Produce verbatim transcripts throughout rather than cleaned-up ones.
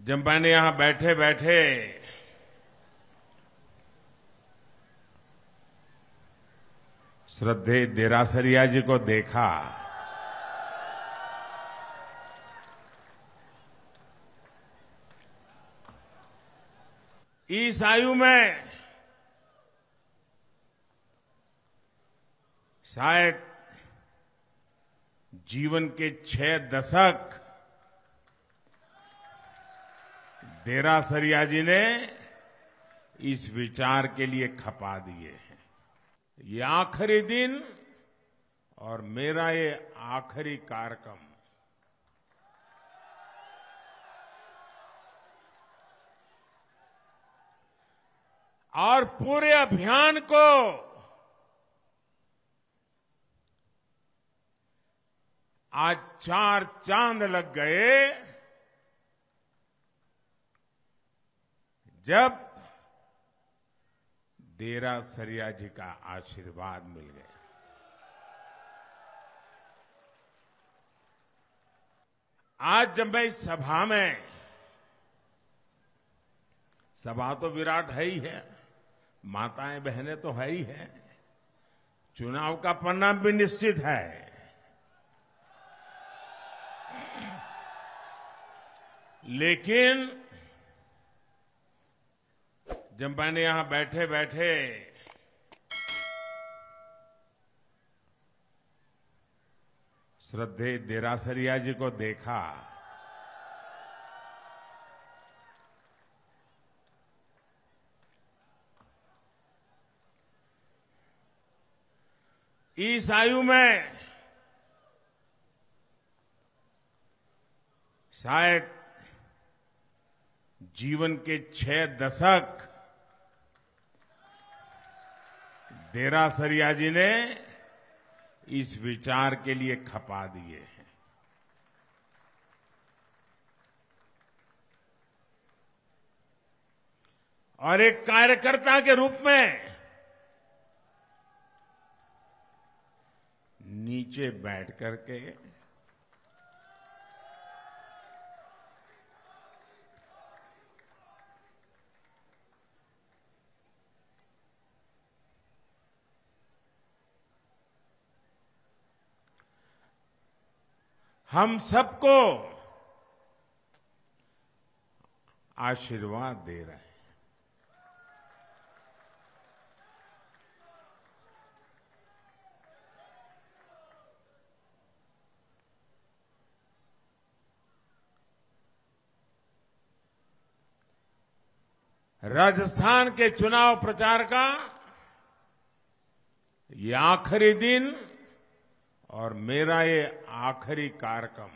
जब मैंने यहां बैठे बैठे श्रद्धेय देरासरिया जी को देखा, इस आयु में शायद जीवन के छह दशक देरासरिया जी ने इस विचार के लिए खपा दिए हैं। ये आखिरी दिन और मेरा ये आखिरी कार्यक्रम, और पूरे अभियान को आज चार चांद लग गए जब देरासरिया जी का आशीर्वाद मिल गया। आज जब मैं इस सभा में, सभा तो विराट है ही है, माताएं बहनें तो है ही है, चुनाव का परिणाम भी निश्चित है, लेकिन जब मैंने यहां बैठे बैठे श्रद्धेय देरासरिया जी को देखा, इस आयु में शायद जीवन के छह दशक देरासरिया जी ने इस विचार के लिए खपा दिए हैं। और एक कार्यकर्ता के रूप में नीचे बैठ करके हम सबको आशीर्वाद दे रहे हैं। राजस्थान के चुनाव प्रचार का ये आखिरी दिन और मेरा ये आखिरी कार्यक्रम,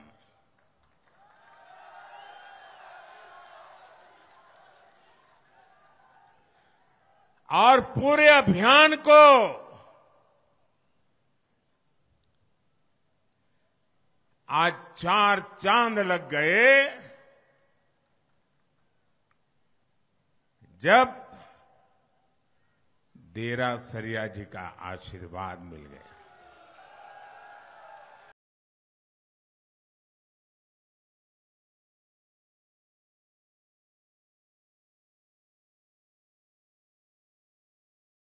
और पूरे अभियान को आज चार चांद लग गए जब देरासरिया जी का आशीर्वाद मिल गया।